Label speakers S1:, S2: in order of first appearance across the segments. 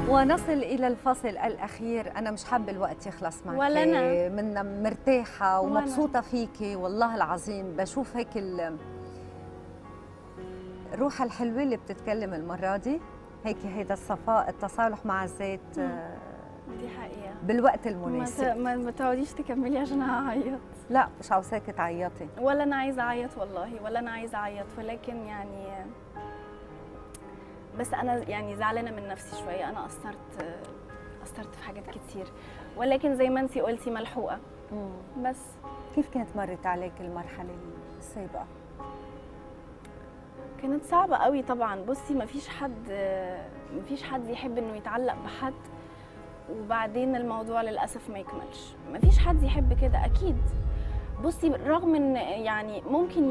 S1: ونصل إلى الفصل الأخير. أنا مش حابة الوقت يخلص معك،
S2: ولا أنا.
S1: منا مرتاحة ومبسوطة فيكي والله العظيم. بشوف هيك الروح الحلوة اللي بتتكلم المرة دي، هيك هيدا الصفاء، التصالح مع الذات.
S2: دي حقيقة
S1: بالوقت المناسب.
S2: ما تقعديش تكملي عشان هعيط.
S1: لا مش عاوزاكي تعيطي.
S2: ولا أنا عايزة أعيط والله، ولا أنا عايزة أعيط، ولكن يعني بس أنا يعني زعلانة من نفسي شوية. أنا قصرت في حاجات كتير، ولكن زي ما أنتي قلتي ملحوقة. بس
S1: كيف كانت مرت عليك المرحلة السابقة؟
S2: كانت صعبة قوي طبعا. بصي مفيش حد يحب إنه يتعلق بحد وبعدين الموضوع للأسف ما يكملش. مفيش حد يحب كده أكيد. بصي رغم إن يعني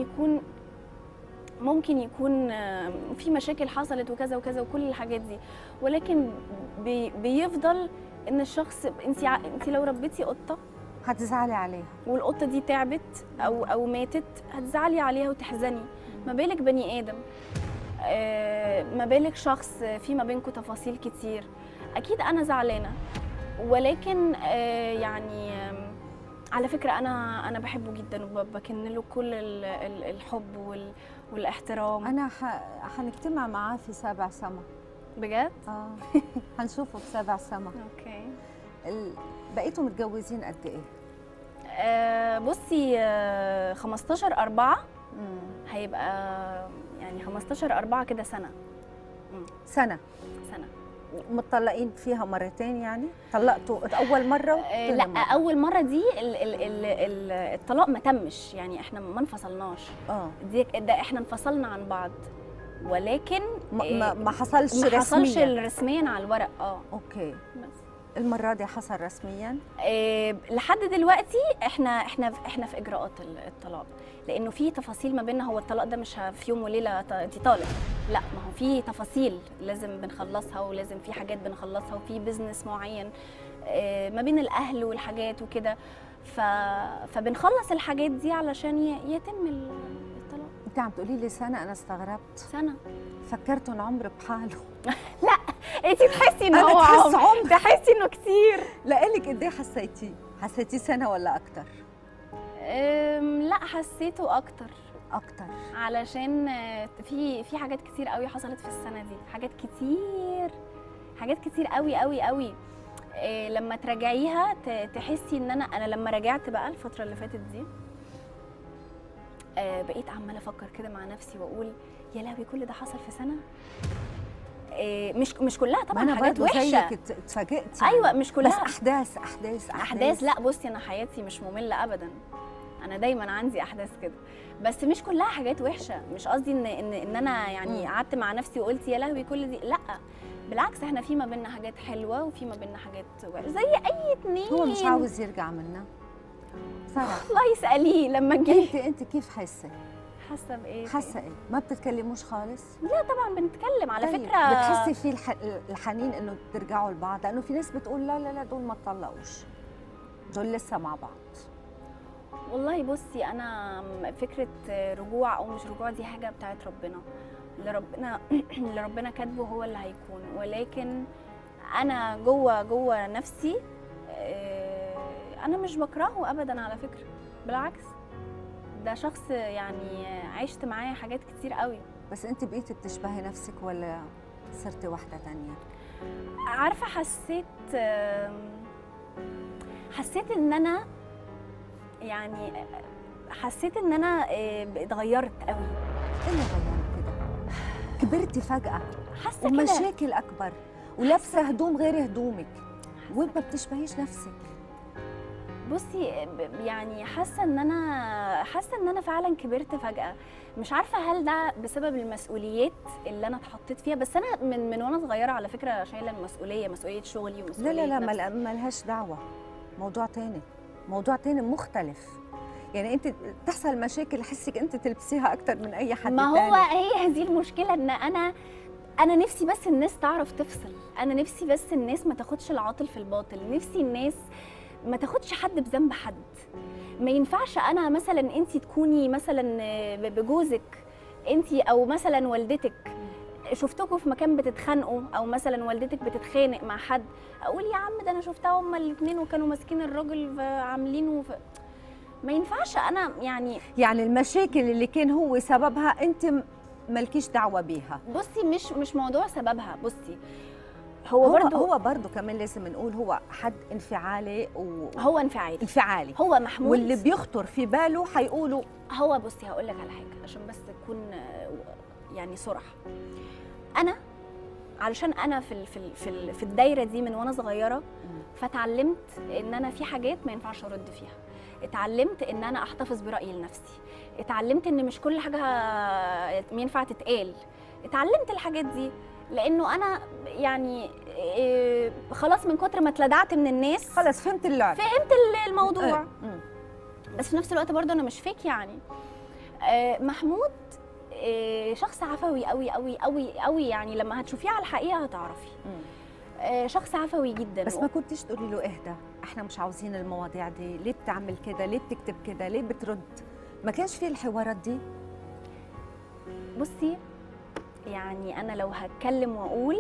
S2: ممكن يكون في مشاكل حصلت وكذا وكذا وكل الحاجات دي، ولكن بيفضل ان الشخص، انت لو ربيتي قطه
S1: هتزعلي عليها
S2: والقطه دي تعبت او ماتت، هتزعلي عليها وتحزني. ما بالك بني ادم، ما بالك شخص في ما بينكم تفاصيل كتير. اكيد انا زعلانه، ولكن يعني على فكرة أنا بحبه جدا وبكن له كل الحب والاحترام.
S1: أنا حنجتمع معاه في 7 سما
S2: بجد؟
S1: هنشوفه في 7 سما.
S2: أوكي.
S1: بقيتوا متجوزين قد إيه؟
S2: بصي 15/4 هيبقى يعني 15/4 كده سنة.
S1: سنة. متطلقين فيها مرتين يعني؟ طلقتوا أول مرة
S2: لا مرة. أول مرة دي الطلاق ما تمش، يعني احنا ما انفصلناش. ده احنا انفصلنا عن بعض، ولكن
S1: ما حصلش
S2: رسميا على الورق.
S1: اوكي. بس المرة دي حصل رسميا؟
S2: لحد دلوقتي احنا في اجراءات الطلاق، لانه في تفاصيل ما بيننا. هو الطلاق ده مش في يوم وليله انت طالق، لا، ما هو في تفاصيل لازم بنخلصها، ولازم في حاجات بنخلصها، وفي بيزنس معين ما بين الاهل والحاجات وكده. فبنخلص الحاجات دي علشان يتم الطلاق.
S1: انت عم تقولي لي سنه، انا استغربت.
S2: سنه؟
S1: فكرته ان عمر بحاله.
S2: لا انت تحسي انه هو عمر، تحسي انه كتير.
S1: لا لك قد ايه حسيتي سنه ولا اكتر؟
S2: لا حسيته اكتر علشان في حاجات كتير قوي حصلت في السنه دي. حاجات كتير قوي قوي قوي. لما تراجعيها تحسي ان انا لما رجعت بقى الفتره اللي فاتت دي، بقيت عماله افكر كده مع نفسي واقول يا لهوي كل ده حصل في سنه. مش كلها طبعا حاجات وحشه.
S1: زيك اتفاجئت يعني.
S2: ايوه مش كلها،
S1: بس احداث.
S2: لا بصي انا حياتي مش ممله ابدا، انا دايما عندي احداث كده، بس مش كلها حاجات وحشه. مش قصدي ان انا يعني قعدت مع نفسي وقلت يا لهوي كل دي، لا بالعكس، احنا في ما بيننا حاجات حلوه وفي ما بيننا حاجات وحشه زي اي اتنين.
S1: هو مش عاوز يرجع منا صراحه.
S2: الله يساليه لما جه.
S1: انت كيف حاسه بايه؟ ما بتتكلموش خالص؟
S2: لا طبعا بنتكلم على
S1: طيب.
S2: فكره.
S1: بتحسي في الحنين انه ترجعوا لبعض؟ لانه في ناس بتقول لا دول ما اتطلقوش، دول لسه مع بعض.
S2: والله بصي انا فكره رجوع او مش رجوع دي حاجه بتاعت ربنا. اللي ربنا كاتبه هو اللي هيكون، ولكن انا جوه نفسي انا مش بكرهه ابدا على فكره، بالعكس ده شخص يعني عشت معاه حاجات كتير قوي.
S1: بس انت بقيتي بتشبهي نفسك ولا صرتي واحده تانية؟
S2: عارفه حسيت ان انا يعني حسيت ان انا اتغيرت قوي.
S1: ايه اللي غيرك كده؟ كبرتي فجأة،
S2: حاسه كده،
S1: ومشاكل اكبر، ولابسه هدوم غير هدومك، وانت ما بتشبهيش نفسك.
S2: بصي يعني حاسه ان انا فعلا كبرت فجأة. مش عارفه هل ده بسبب المسؤوليات اللي انا اتحطيت فيها، بس انا من وانا صغيره على فكره شايله مسؤوليه شغلي ومسؤوليه
S1: لا ملهاش دعوه. موضوع تاني مختلف. يعني انت تحصل مشاكل حسك انت تلبسيها اكتر من اي حد
S2: ما
S1: تاني.
S2: هو هي هذه المشكله، ان انا نفسي بس الناس تعرف تفصل. انا نفسي بس الناس ما تاخدش العاطل في الباطل. نفسي الناس ما تاخدش حد بذنب حد. ما ينفعش انا مثلا انت تكوني مثلا بجوزك انت او مثلا والدتك شفتكم في مكان بتتخانقوا او مثلا والدتك بتتخانق مع حد، اقول يا عم ده انا شفتها هما الاثنين وكانوا ماسكين الراجل عاملينه ما ينفعش انا
S1: يعني المشاكل اللي كان هو سببها انت مالكيش دعوه بيها.
S2: بصي مش موضوع سببها. بصي هو
S1: برضه كمان لازم نقول هو حد انفعالي
S2: هو انفعالي
S1: هو
S2: محمود،
S1: واللي بيخطر في باله حيقولوا.
S2: هو بصي هقول لك على حاجه عشان بس تكون يعني صراحه. انا علشان انا في الدايره دي من وانا صغيره، فتعلمت ان انا في حاجات ما ينفعش ارد فيها، اتعلمت ان انا احتفظ برايي لنفسي، اتعلمت ان مش كل حاجه ينفع تتقال، اتعلمت الحاجات دي لانه انا يعني خلاص من كتر ما اتلدعت من الناس
S1: خلاص فهمت اللعبه،
S2: فهمت الموضوع. بس في نفس الوقت برضه انا مش فيك يعني. محمود شخص عفوي قوي قوي قوي قوي، يعني لما هتشوفيه على الحقيقه هتعرفي. شخص عفوي جدا.
S1: بس ما كنتش تقولي له اهدى، احنا مش عاوزين المواضيع دي، ليه بتعمل كده، ليه بتكتب كده، ليه بترد؟ ما كانش في الحوارات دي؟
S2: بصي يعني انا لو هتكلم واقول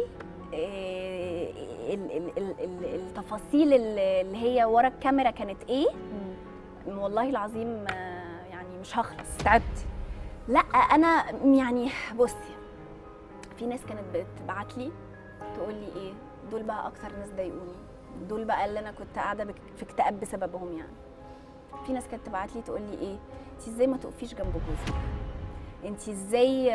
S2: التفاصيل اللي هي ورا الكاميرا كانت ايه، والله العظيم يعني مش هخلص.
S1: تعبتي؟
S2: لا انا يعني بصي، في ناس كانت بتبعت لي تقول لي ايه دول بقى اكتر ناس ضايقوني، دول بقى اللي انا كنت قاعده في اكتئاب بسببهم. يعني في ناس كانت تبعت لي تقول لي ايه انت ازاي ما تقفيش جنب جوزك، انت ازاي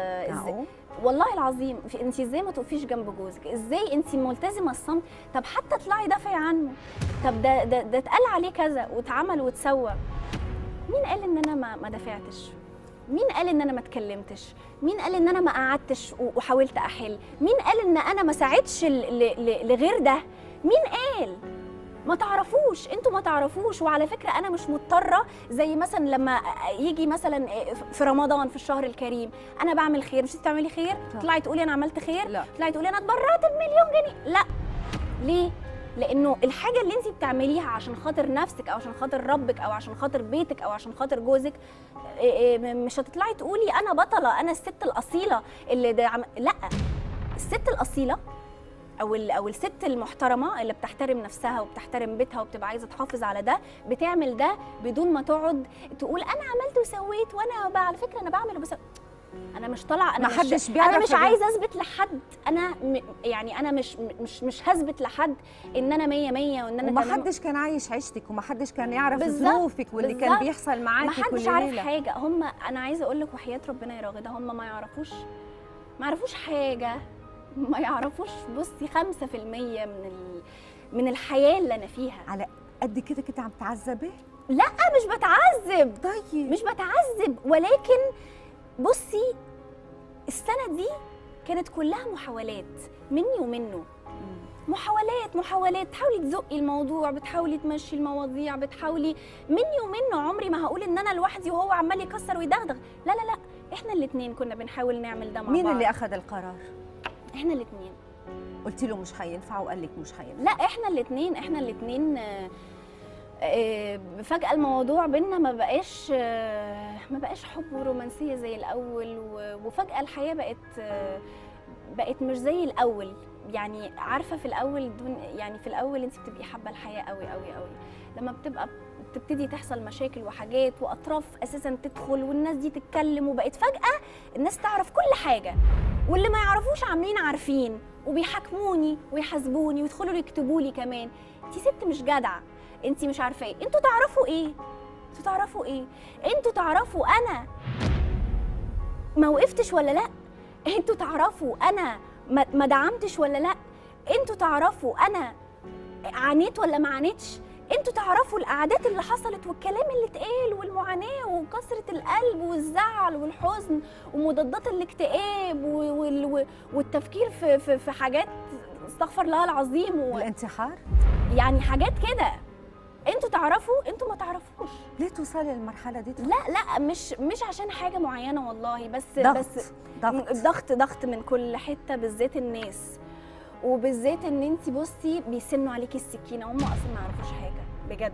S2: والله العظيم انت ازاي ما تقفيش جنب جوزك، ازاي انت ملتزمه الصمت، طب حتى اطلعي دافعي عنه، طب ده اتقال عليه كذا واتعمل واتسوى. مين قال ان انا ما دافعتش؟ مين قال ان انا ما اتكلمتش؟ مين قال ان انا ما قعدتش وحاولت احل؟ مين قال ان انا ما ساعدتش لغير ده؟ مين قال؟ ما تعرفوش، انتوا ما تعرفوش. وعلى فكره انا مش مضطره زي مثلا لما يجي مثلا في رمضان في الشهر الكريم انا بعمل خير، مش تعملي خير تطلعي تقولي انا عملت خير؟ لا. تطلعي تقولي انا اتبرعت ب1,000,000 جنيه. لا. ليه؟ لانه الحاجه اللي انت بتعمليها عشان خاطر نفسك او عشان خاطر ربك او عشان خاطر بيتك او عشان خاطر جوزك، مش هتطلعي تقولي انا بطله، انا الست الاصيله اللي لا، الست الاصيله او الست المحترمه اللي بتحترم نفسها وبتحترم بيتها وبتبقى عايزه تحافظ على ده، بتعمل ده بدون ما تقعد تقول انا عملت وسويت وانا على فكره انا بعمل وبسوي. انا مش طالعه، انا مش عايزه اثبت لحد، انا يعني انا مش هثبت لحد ان انا 100 100 وان انا
S1: وما حدش كان عايش عيشتك وما حدش كان يعرف ظروفك واللي كان بيحصل معاكي كل ليله.
S2: ما حدش عارف حاجه. هم انا عايزه اقول لك وحياه ربنا يا راغده هم ما يعرفوش حاجه، ما يعرفوش. بصي 5% من الحياه اللي انا فيها.
S1: على قد كده كنت عم تعذبي؟
S2: لا مش بتعذب.
S1: طيب
S2: مش بتعذب، ولكن بصي السنه دي كانت كلها محاولات مني ومنه. محاولات بتحاولي تزقي الموضوع، بتحاولي تمشي المواضيع، بتحاولي مني ومنه. عمري ما هقول ان انا لوحدي وهو عمال يكسر ويدغدغ، لا لا لا، احنا الاثنين كنا بنحاول نعمل ده مع بعض.
S1: مين اللي اخذ القرار؟
S2: احنا الاثنين.
S1: قلتي له مش هينفع وقال لك مش هينفع؟
S2: لا احنا الاثنين فجأة الموضوع بينا ما بقاش حب ورومانسية زي الأول، وفجأة الحياة بقت مش زي الأول. يعني عارفة في الأول يعني في الأول أنت بتبقي حابة الحياة قوي قوي قوي، لما بتبتدي تحصل مشاكل وحاجات وأطراف أساسا تدخل والناس دي تتكلم، وبقت فجأة الناس تعرف كل حاجة، واللي ما يعرفوش عارفين وبيحاكموني ويحاسبوني ويدخلوا يكتبوا لي كمان انتي ست مش جدعة، انتي مش عارفة ايه. انتوا تعرفوا ايه؟ انتوا تعرفوا انا ما وقفتش ولا لا؟ انتوا تعرفوا انا ما دعمتش ولا لا؟ انتوا تعرفوا انا عانيت ولا ما عانيتش؟ انتوا تعرفوا القعدات اللي حصلت والكلام اللي اتقال والمعاناه وكسره القلب والزعل والحزن ومضادات الاكتئاب والتفكير في حاجات استغفر الله العظيم
S1: والانتحار،
S2: يعني حاجات كده. انتوا تعرفوا، انتوا ما تعرفوش.
S1: ليه توصلي للمرحله دي؟
S2: لا مش عشان حاجه معينه والله، بس ضغط من كل حته، بالذات الناس، وبالذات ان انت بصي بيسنوا عليكي السكينه، هم اصلا ما يعرفوش حاجه.